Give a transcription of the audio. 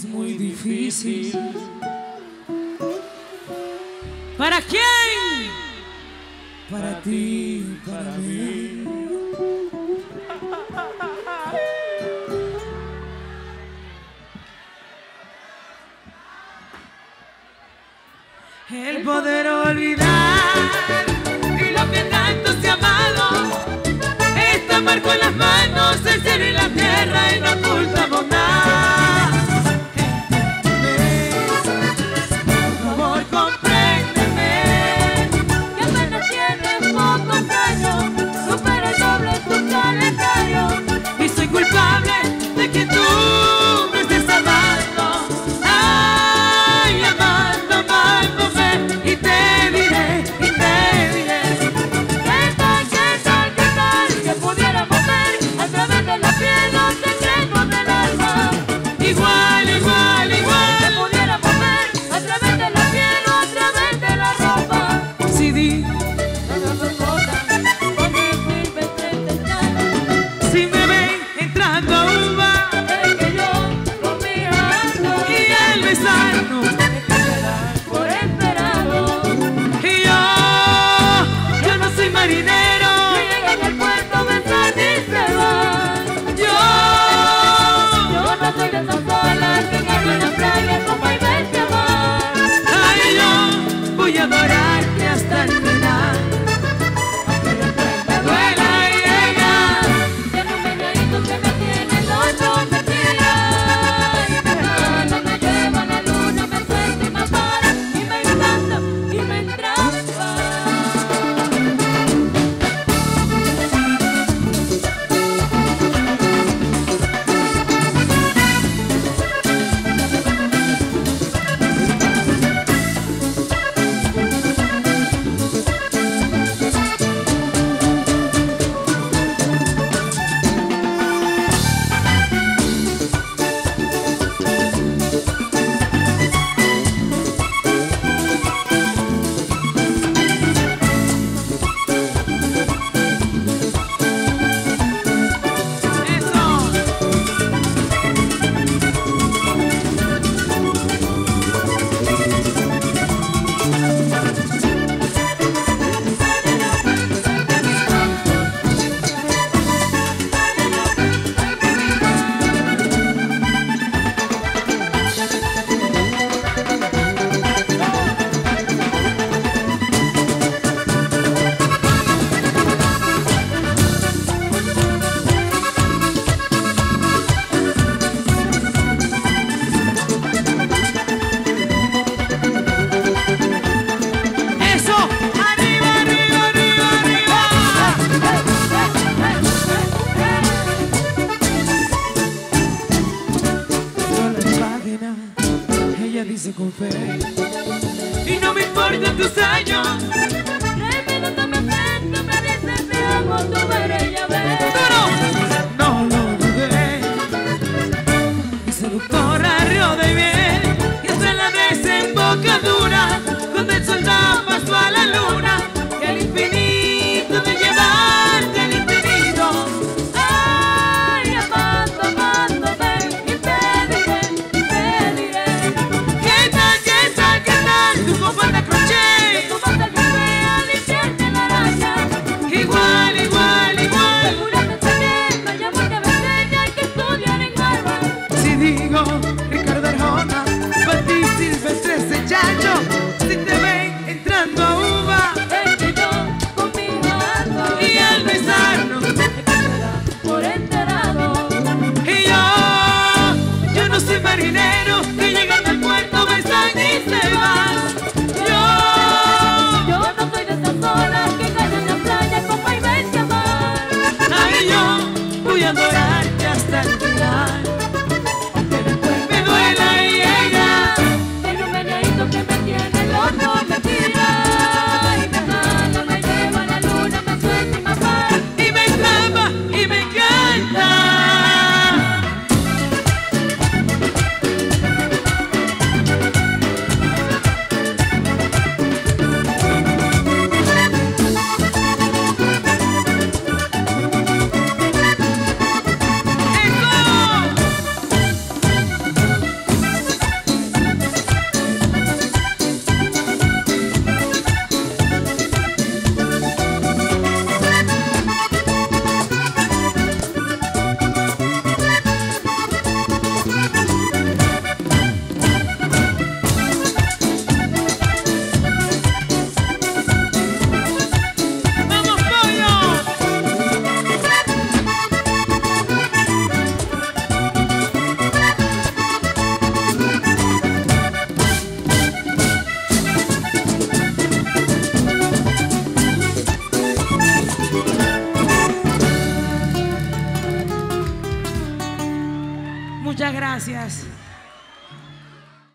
es muy difícil. ¿Para quién? Para ti, para mí. El poder olvidar y lo que tanto se ha amado, está marco en las manos, el cielo y la tierra y no ocultamos nada. Entiéndeme, por favor compréndeme, que apenas tienes pocos años, supera el doble tu calendario y soy culpable de que tú me estés amando. Ay, amando, amándome, y te diré, ¿qué tal, que pudiéramos ver a través de la piel los secretos del alma? Igual, que pudiéramos ver a través de la piel o a través de la ropa. Si di, si me ven entrando a un bar, es que yo comí algo y al besarnos por esperado. Y yo no soy marinero, que llega en el puerto besar y se va. Yo no soy de esas olas que caen en la playa como hay verte amar. Ay, yo voy a adorarte hasta el final, aunque después me duela y llega. Tiene un meneíto que me tiene loco, me tira y me jala, me lleva a la luna, me suelta y me para y me encanta y me entrampa. Ella dice con fe, y no me importan tus años,